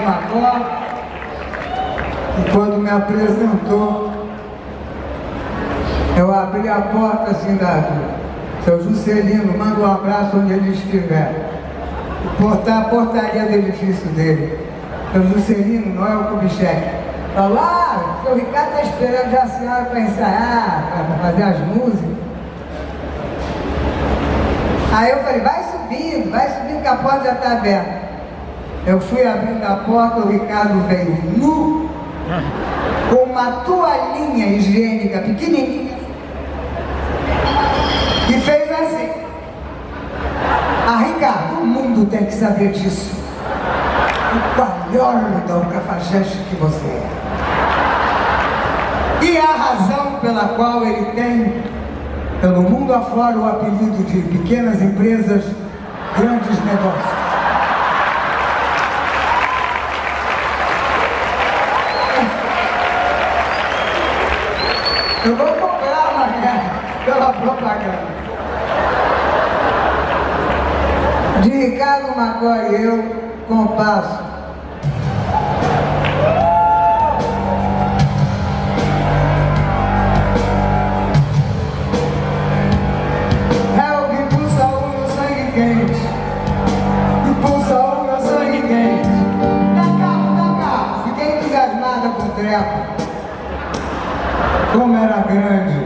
Macó, e quando me apresentou, eu abri a porta assim da seu Juscelino, manda um abraço onde ele estiver. A portaria do edifício dele. Seu Juscelino, Noel Kubitschek. Falou, seu Ricardo está esperando já a senhora para ensaiar, para fazer as músicas. Aí eu falei, vai subindo que a porta já está aberta. Eu fui abrindo a porta, o Ricardo veio nu, com uma toalhinha higiênica pequenininha, e fez assim. Ricardo, o mundo tem que saber disso. O calhorda, o cafajeste que você é. E a razão pela qual ele tem, pelo mundo afora, o apelido de pequenas empresas, grandes negócios. Eu vou comprar uma guerra pela propaganda. De Ricardo Macó e eu, compasso. É o que pulsa o meu sangue quente, que pulsa o meu sangue quente. Da capa, fiquei entusiasmada com o treco. Como era grande